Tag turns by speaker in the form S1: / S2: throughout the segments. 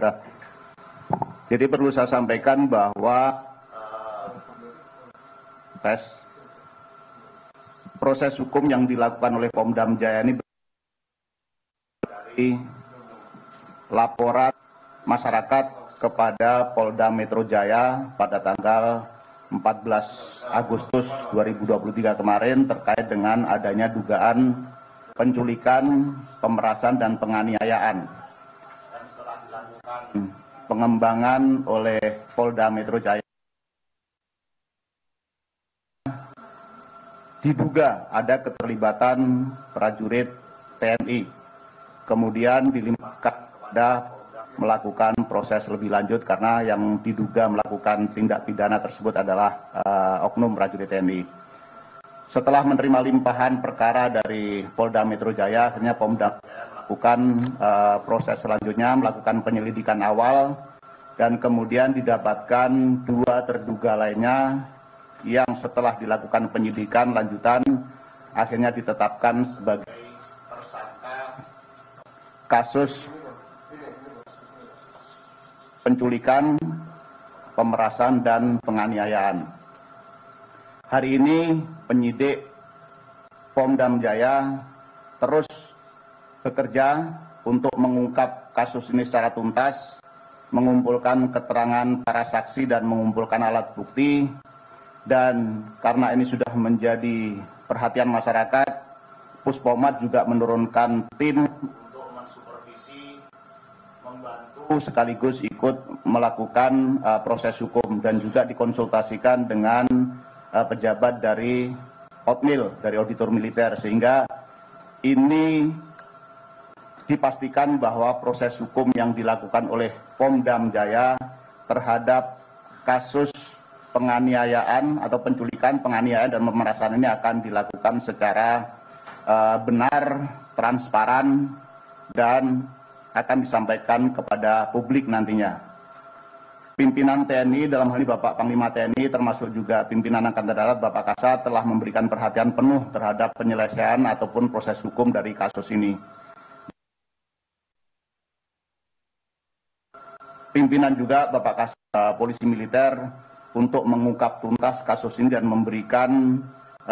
S1: Jadi perlu saya sampaikan bahwa proses hukum yang dilakukan oleh Pomdam Jaya ini dari laporan masyarakat kepada Polda Metro Jaya pada tanggal 14 Agustus 2023 kemarin terkait dengan adanya dugaan penculikan, pemerasan, dan penganiayaan. Dan setelah dilakukan pengembangan oleh Polda Metro Jaya, diduga ada keterlibatan prajurit TNI, kemudian dilimpahkan kepada melakukan proses lebih lanjut karena yang diduga melakukan tindak pidana tersebut adalah oknum prajurit TNI. Setelah menerima limpahan perkara dari Polda Metro Jaya, akhirnya Pomdam melakukan proses selanjutnya, melakukan penyelidikan awal, dan kemudian didapatkan 2 terduga lainnya yang setelah dilakukan penyidikan lanjutan akhirnya ditetapkan sebagai tersangka kasus penculikan, pemerasan, dan penganiayaan. Hari ini penyidik Pomdam Jaya terus bekerja untuk mengungkap kasus ini secara tuntas, mengumpulkan keterangan para saksi dan mengumpulkan alat bukti. Dan karena ini sudah menjadi perhatian masyarakat, Puspomad juga menurunkan tim untuk mensupervisi, membantu sekaligus ikut melakukan proses hukum dan juga dikonsultasikan dengan pejabat dari OTMIL, dari auditor militer, sehingga ini dipastikan bahwa proses hukum yang dilakukan oleh Pomdam Jaya terhadap kasus penganiayaan atau penculikan, penganiayaan, dan pemerasan ini akan dilakukan secara benar, transparan, dan akan disampaikan kepada publik nantinya. Pimpinan TNI, dalam hal ini Bapak Panglima TNI, termasuk juga pimpinan Angkatan Darat Bapak Kasat, telah memberikan perhatian penuh terhadap penyelesaian ataupun proses hukum dari kasus ini. Pimpinan juga Bapak Kasat Polisi Militer untuk mengungkap tuntas kasus ini dan memberikan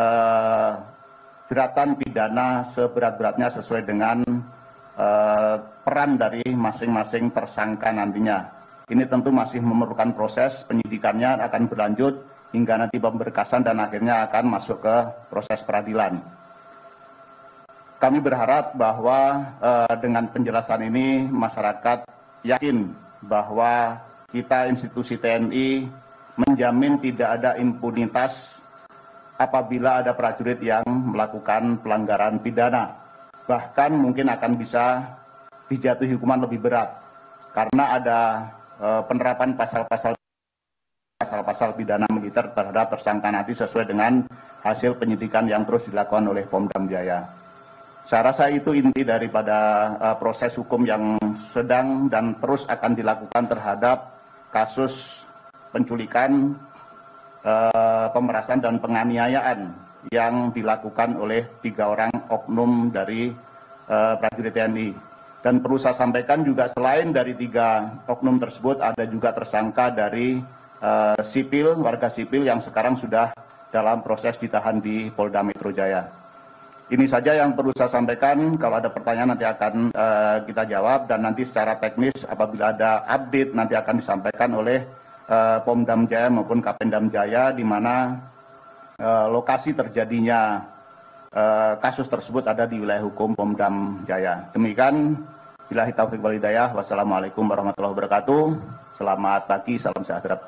S1: jeratan pidana seberat-beratnya sesuai dengan peran dari masing-masing tersangka nantinya. Ini tentu masih memerlukan proses penyidikannya, akan berlanjut hingga nanti pemberkasan dan akhirnya akan masuk ke proses peradilan. Kami berharap bahwa dengan penjelasan ini masyarakat yakin bahwa kita institusi TNI menjamin tidak ada impunitas apabila ada prajurit yang melakukan pelanggaran pidana. Bahkan mungkin akan bisa dijatuhi hukuman lebih berat karena ada penerapan pasal-pasal pidana militer terhadap tersangka nanti sesuai dengan hasil penyidikan yang terus dilakukan oleh Pomdam Jaya. Saya rasa itu inti daripada proses hukum yang sedang dan terus akan dilakukan terhadap kasus penculikan, pemerasan, dan penganiayaan yang dilakukan oleh 3 orang oknum dari prajurit TNI. Dan perlu saya sampaikan juga selain dari 3 oknum tersebut ada juga tersangka dari sipil, warga sipil yang sekarang sudah dalam proses ditahan di Polda Metro Jaya. Ini saja yang perlu saya sampaikan. Kalau ada pertanyaan nanti akan kita jawab, dan nanti secara teknis apabila ada update nanti akan disampaikan oleh Pomdam Jaya maupun Kapendam Jaya di mana lokasi terjadinya kasus tersebut ada di wilayah hukum Pomdam Jaya. Demikian, billahi taufiq wal hidayah. Wassalamualaikum warahmatullahi wabarakatuh. Selamat pagi, salam sejahtera.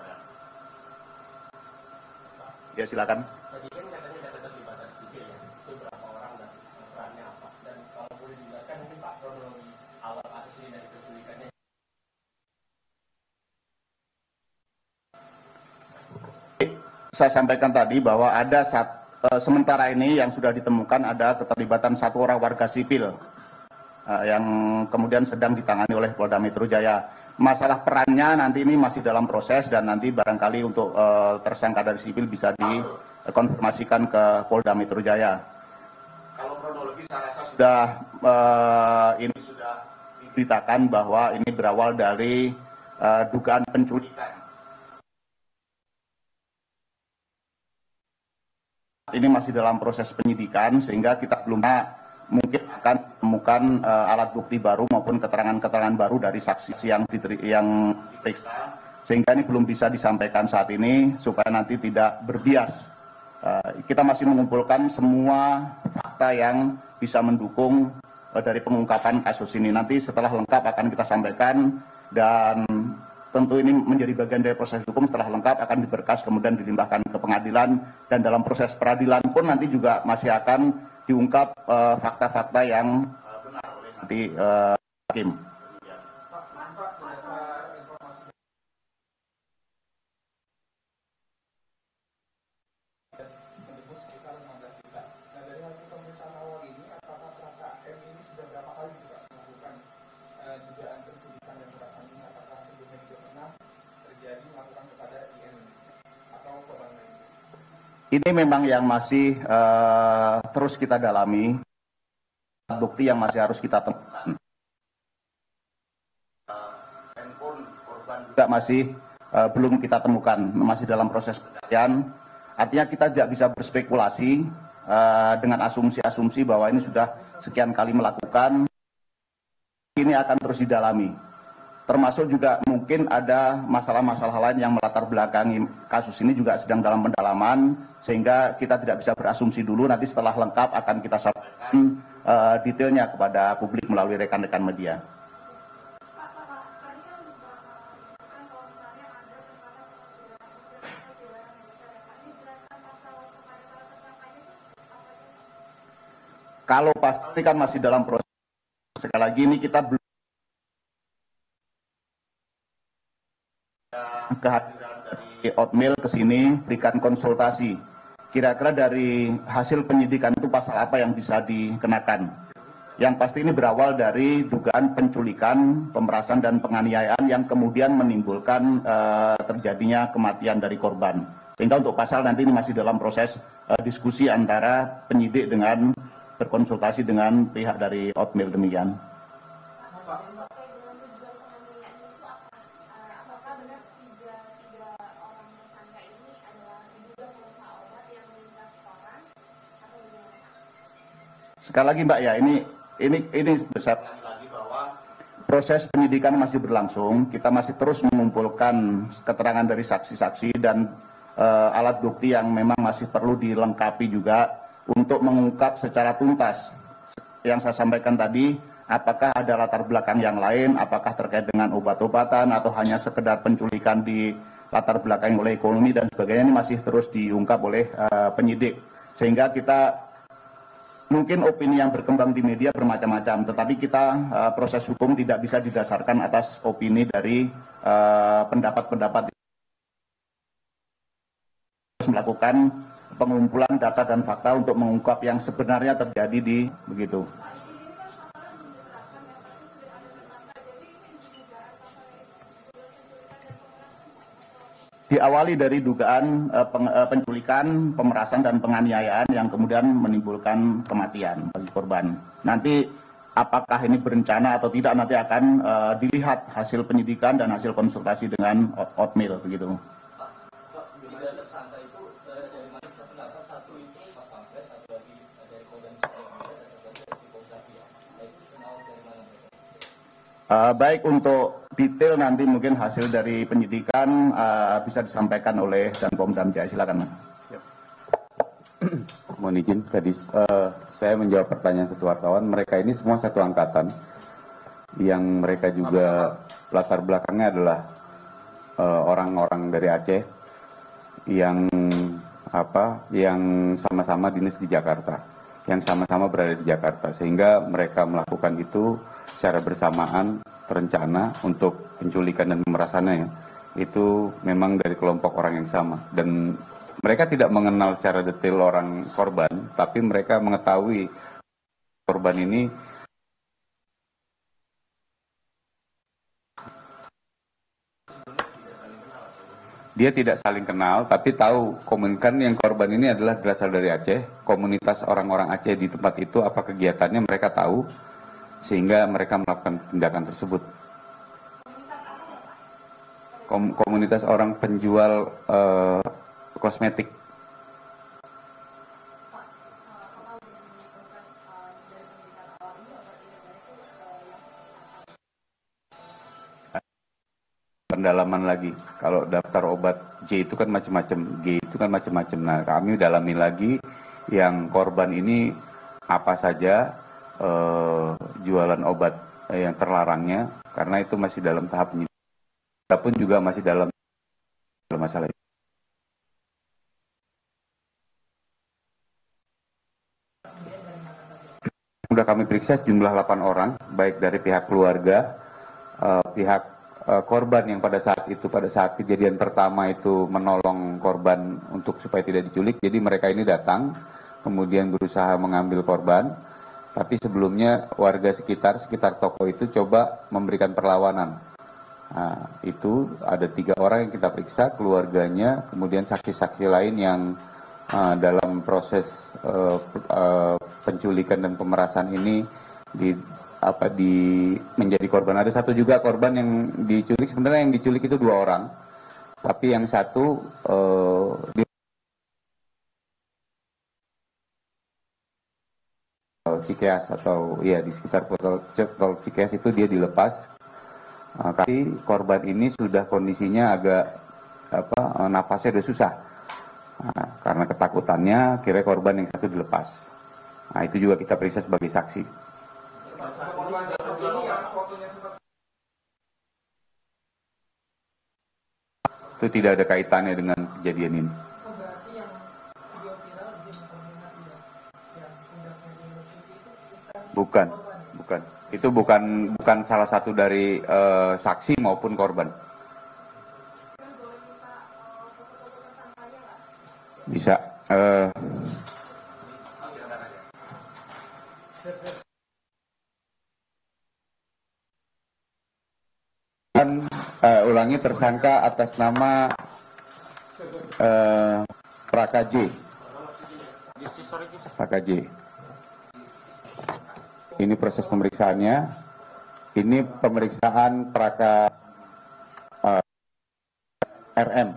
S1: Ya, silakan. Saya sampaikan tadi bahwa ada sementara ini yang sudah ditemukan ada keterlibatan 1 orang warga sipil yang kemudian sedang ditangani oleh Polda Metro Jaya. Masalah perannya nanti ini masih dalam proses dan nanti barangkali untuk tersangka dari sipil bisa dikonfirmasikan ke Polda Metro Jaya. Kalau kronologi saya rasa sudah ini sudah diberitakan bahwa ini berawal dari dugaan penculikan. Ini masih dalam proses penyidikan sehingga kita belum mungkin akan menemukan alat bukti baru maupun keterangan-keterangan baru dari saksi yang diperiksa, sehingga ini belum bisa disampaikan saat ini supaya nanti tidak berbias. Kita masih mengumpulkan semua fakta yang bisa mendukung dari pengungkapan kasus ini. Nanti setelah lengkap akan kita sampaikan, dan tentu ini menjadi bagian dari proses hukum. Setelah lengkap akan diberkas kemudian dilimpahkan ke pengadilan, dan dalam proses peradilan pun nanti juga masih akan diungkap fakta-fakta yang benar oleh nanti hakim. Ini memang yang masih terus kita dalami, bukti yang masih harus kita temukan. Handphone korban juga masih belum kita temukan, masih dalam proses pencarian. Artinya kita tidak bisa berspekulasi dengan asumsi-asumsi bahwa ini sudah sekian kali melakukan. Ini akan terus didalami. Termasuk juga mungkin ada masalah-masalah lain yang melatar belakangi kasus ini juga sedang dalam pendalaman, sehingga kita tidak bisa berasumsi dulu. Nanti setelah lengkap akan kita sampaikan detailnya kepada publik melalui rekan-rekan media. Kalau pasal ini kan masih dalam proses. Sekali lagi ini kita belum kehadiran dari Otmail ke sini berikan konsultasi. Kira-kira dari hasil penyidikan itu pasal apa yang bisa dikenakan. Yang pasti ini berawal dari dugaan penculikan, pemerasan dan penganiayaan yang kemudian menimbulkan terjadinya kematian dari korban. Sehingga untuk pasal nanti ini masih dalam proses diskusi antara penyidik dengan berkonsultasi dengan pihak dari Otmail demikian. Sekali lagi Mbak ya, ini besar lagi bahwa proses penyidikan masih berlangsung. Kita masih terus mengumpulkan keterangan dari saksi-saksi dan alat bukti yang memang masih perlu dilengkapi juga untuk mengungkap secara tuntas. Yang saya sampaikan tadi, apakah ada latar belakang yang lain, apakah terkait dengan obat-obatan atau hanya sekedar penculikan di latar belakang oleh ekonomi dan sebagainya, ini masih terus diungkap oleh penyidik. Sehingga kita mungkin opini yang berkembang di media bermacam-macam, tetapi kita proses hukum tidak bisa didasarkan atas opini dari pendapat-pendapat. Melakukan pengumpulan data dan fakta untuk mengungkap yang sebenarnya terjadi di begitu. Diawali dari dugaan penculikan, pemerasan dan penganiayaan yang kemudian menimbulkan kematian bagi korban. Nanti apakah ini berencana atau tidak nanti akan dilihat hasil penyidikan dan hasil konsultasi dengan Otmail begitu. Baik, untuk detail nanti mungkin hasil dari penyidikan bisa disampaikan oleh Danpom Jaya. Silakan.
S2: Mohon izin tadi saya menjawab pertanyaan satu wartawan. Mereka ini semua satu angkatan yang mereka juga latar belakangnya adalah orang-orang dari Aceh yang sama-sama dinas di Jakarta, yang sama-sama berada di Jakarta, sehingga mereka melakukan itu secara bersamaan, terencana untuk penculikan dan pemerasannya itu memang dari kelompok orang yang sama, dan mereka tidak mengenal secara detail orang korban, tapi mereka mengetahui korban ini dia tidak saling kenal, tapi tahu komunikan yang korban ini adalah berasal dari Aceh, komunitas orang-orang Aceh di tempat itu apa kegiatannya mereka tahu. sehingga mereka melakukan tindakan tersebut. Komunitas orang penjual kosmetik. Pendalaman lagi. Kalau daftar obat J itu kan macam-macam, G itu kan macam-macam. Nah, kami dalami lagi yang korban ini apa saja jualan obat yang terlarangnya, karena itu masih dalam tahap penyidikan, pun juga masih dalam masalah itu. Sudah kami periksa sejumlah 8 orang, baik dari pihak keluarga, pihak korban yang pada saat kejadian pertama itu menolong korban untuk supaya tidak diculik. Jadi mereka ini datang, kemudian berusaha mengambil korban, tapi sebelumnya warga sekitar toko itu coba memberikan perlawanan. Nah, itu ada 3 orang yang kita periksa, keluarganya, kemudian saksi-saksi lain yang dalam proses penculikan dan pemerasan ini menjadi korban. Ada 1 juga korban yang diculik. Sebenarnya yang diculik itu 2 orang, tapi yang 1 di Cikeas atau ya di sekitar tol Cikeas itu dia dilepas. Tapi korban ini sudah kondisinya agak nafasnya sudah susah. Karena ketakutannya kira korban yang 1 dilepas. Nah, itu juga kita periksa sebagai saksi. Itu tidak ada kaitannya dengan kejadian ini. Bukan. Itu bukan salah satu dari saksi maupun korban. Bisa. Ulangi, tersangka atas nama Praka J. Ini proses pemeriksaannya. Ini pemeriksaan Praka RM.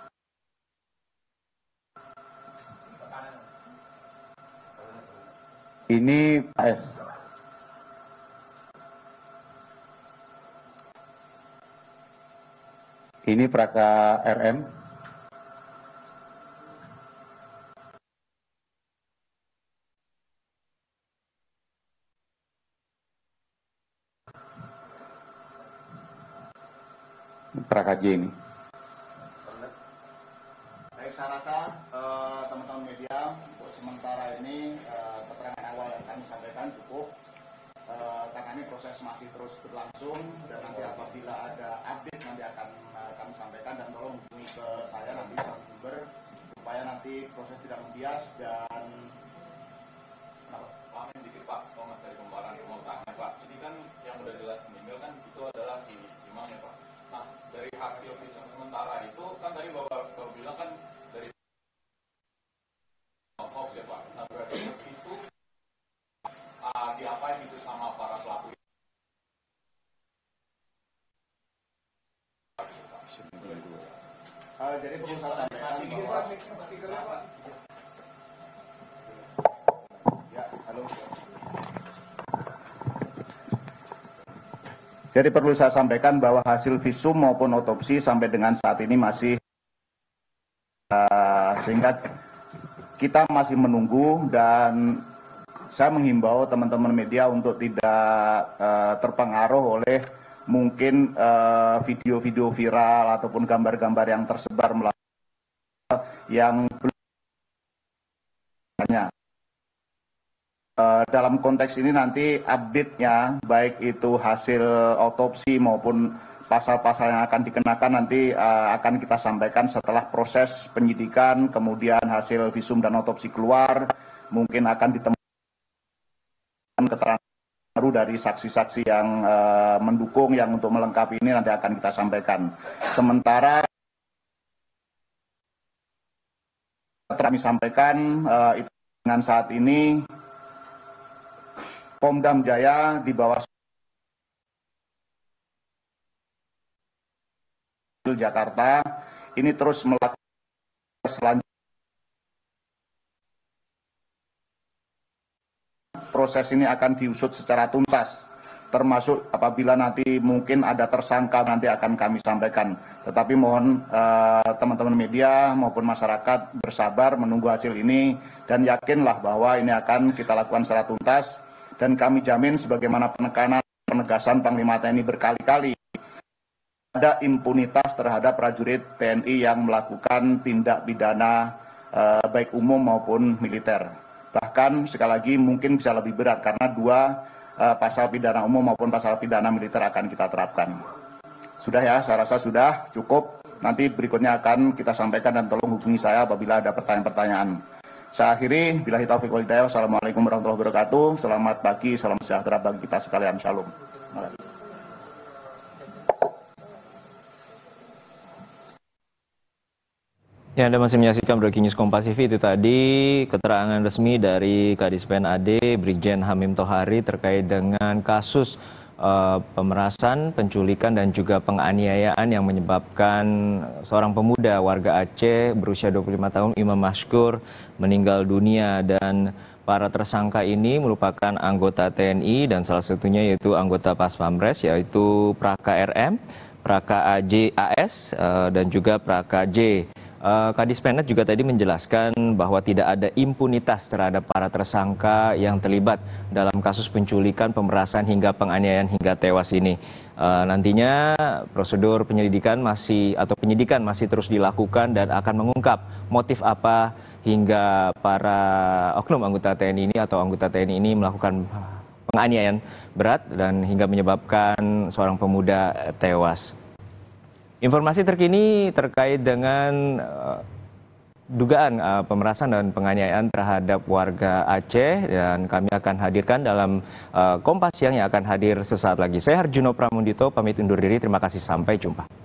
S2: Ini S. Ini Praka RM. Praka J ini.
S1: Baik, saya rasa teman-teman media untuk sementara ini keterangan awal yang kami sampaikan cukup. Karena ini proses masih terus berlangsung dan nanti apabila ada update nanti akan kami sampaikan, dan tolong hubungi ke saya nanti satu sumber supaya nanti proses tidak membias. Dan
S3: Pak, dikit Pak, Thomas dari Pembaran mau tanya Pak, ini kan yang udah jelas meninggal kan itu adalah si Imam ya Pak. Nah, dari hasil visum sementara itu kan tadi Bapak bilang kan dari hoax ya Pak. Nah, berarti itu diapain itu sama para pelaku?
S1: Jadi perlu saya sampaikan bahwa Jadi perlu saya sampaikan bahwa hasil visum maupun otopsi sampai dengan saat ini masih sehingga kita masih menunggu, dan saya menghimbau teman-teman media untuk tidak terpengaruh oleh mungkin video-video viral ataupun gambar-gambar yang tersebar melalui yang belum. Dalam konteks ini nanti update-nya, baik itu hasil otopsi maupun pasal-pasal yang akan dikenakan nanti akan kita sampaikan setelah proses penyidikan, kemudian hasil visum dan otopsi keluar, mungkin akan ditemukan keterangan baru dari saksi-saksi yang mendukung, yang untuk melengkapi ini nanti akan kita sampaikan. Sementara kami sampaikan itu dengan saat ini Pomdam Jaya di bawah Jakarta ini terus melakukan selanjutnya. Proses ini akan diusut secara tuntas, termasuk apabila nanti mungkin ada tersangka nanti akan kami sampaikan. Tetapi mohon teman-teman media maupun masyarakat bersabar menunggu hasil ini dan yakinlah bahwa ini akan kita lakukan secara tuntas dan kami jamin sebagaimana penekanan penegasan Panglima TNI berkali-kali ada impunitas terhadap prajurit TNI yang melakukan tindak pidana baik umum maupun militer. Bahkan sekali lagi mungkin bisa lebih berat karena dua pasal pidana umum maupun pasal pidana militer akan kita terapkan. Sudah ya, saya rasa sudah cukup. Nanti berikutnya akan kita sampaikan dan tolong hubungi saya apabila ada pertanyaan-pertanyaan. Saya akhiri, billahi taufiq wal hidayah. Wassalamualaikum warahmatullahi wabarakatuh. Selamat pagi, salam sejahtera bagi kita sekalian. Shalom.
S4: Ya, Anda masih menyaksikan Breaking News Kompas TV. Itu tadi keterangan resmi dari Kadispen AD Brigjen Hamim Tohari terkait dengan kasus pemerasan, penculikan dan juga penganiayaan yang menyebabkan seorang pemuda warga Aceh berusia 25 tahun Imam Mashkur meninggal dunia, dan para tersangka ini merupakan anggota TNI dan salah satunya yaitu anggota Pas Pamres yaitu Praka RM, Praka AS dan juga Praka J. Kadispenet juga tadi menjelaskan bahwa tidak ada impunitas terhadap para tersangka yang terlibat dalam kasus penculikan, pemerasan hingga penganiayaan hingga tewas ini. Nantinya prosedur penyidikan masih terus dilakukan dan akan mengungkap motif apa hingga para oknum anggota TNI ini atau anggota TNI ini melakukan penganiayaan berat dan hingga menyebabkan seorang pemuda tewas. Informasi terkini terkait dengan dugaan pemerasan dan penganiayaan terhadap warga Aceh dan kami akan hadirkan dalam Kompas Siang yang akan hadir sesaat lagi. Saya Harjuno Pramundito pamit undur diri. Terima kasih, sampai jumpa.